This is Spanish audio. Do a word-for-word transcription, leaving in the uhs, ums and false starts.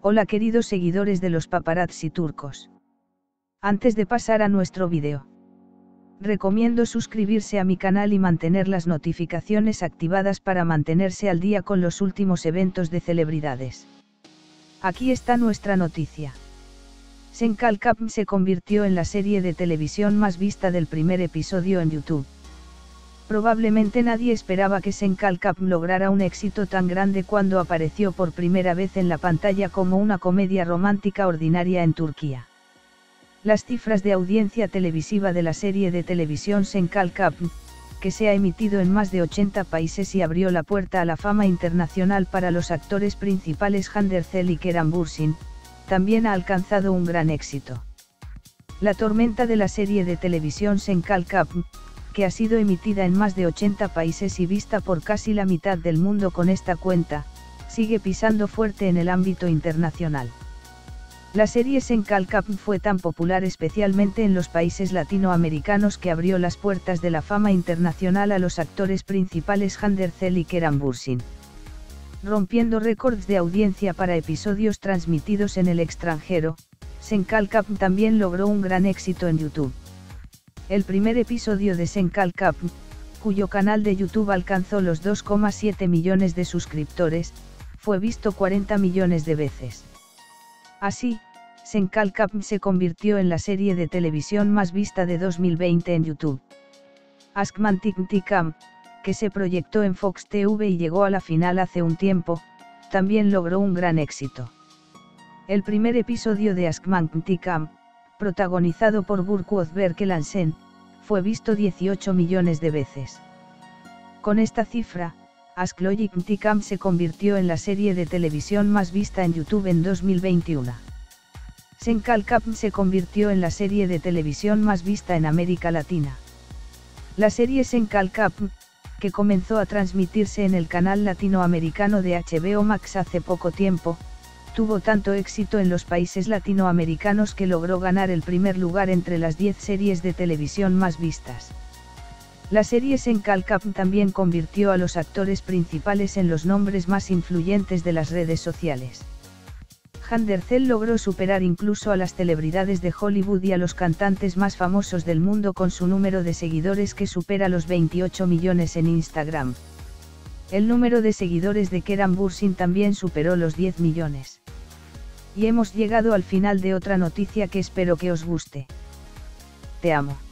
Hola queridos seguidores de los paparazzi turcos. Antes de pasar a nuestro vídeo, recomiendo suscribirse a mi canal y mantener las notificaciones activadas para mantenerse al día con los últimos eventos de celebridades. Aquí está nuestra noticia. Senkalkap se convirtió en la serie de televisión más vista del primer episodio en YouTube. Probablemente nadie esperaba que Senkalkap lograra un éxito tan grande cuando apareció por primera vez en la pantalla como una comedia romántica ordinaria en Turquía. Las cifras de audiencia televisiva de la serie de televisión Senkalkap, que se ha emitido en más de ochenta países y abrió la puerta a la fama internacional para los actores principales Hande Erçel y Kerem Bürsin, también ha alcanzado un gran éxito. La tormenta de la serie de televisión Senkalkap, que ha sido emitida en más de ochenta países y vista por casi la mitad del mundo con esta cuenta, sigue pisando fuerte en el ámbito internacional. La serie Senkalkap fue tan popular especialmente en los países latinoamericanos que abrió las puertas de la fama internacional a los actores principales Hande Erçel y Kerem Bürsin. Rompiendo récords de audiencia para episodios transmitidos en el extranjero, Senkalkap también logró un gran éxito en YouTube. El primer episodio de Senkalkap, cuyo canal de YouTube alcanzó los dos coma siete millones de suscriptores, fue visto cuarenta millones de veces. Así, Senkalkap se convirtió en la serie de televisión más vista de dos mil veinte en YouTube. Aşkman İntikam, que se proyectó en Fox T V y llegó a la final hace un tiempo, también logró un gran éxito. El primer episodio de Aşkman İntikam, protagonizado por Burcu Özberk Elansen, fue visto dieciocho millones de veces. Con esta cifra, Aşkman İntikam se convirtió en la serie de televisión más vista en YouTube en dos mil veintiuno. Senkalkap se convirtió en la serie de televisión más vista en América Latina. La serie Senkalkap, que comenzó a transmitirse en el canal latinoamericano de H B O Max hace poco tiempo, tuvo tanto éxito en los países latinoamericanos que logró ganar el primer lugar entre las diez series de televisión más vistas. La serie Senkalkap también convirtió a los actores principales en los nombres más influyentes de las redes sociales. Hande Erçel logró superar incluso a las celebridades de Hollywood y a los cantantes más famosos del mundo con su número de seguidores que supera los veintiocho millones en Instagram. El número de seguidores de Kerem Bürsin también superó los diez millones. Y hemos llegado al final de otra noticia que espero que os guste. Te amo.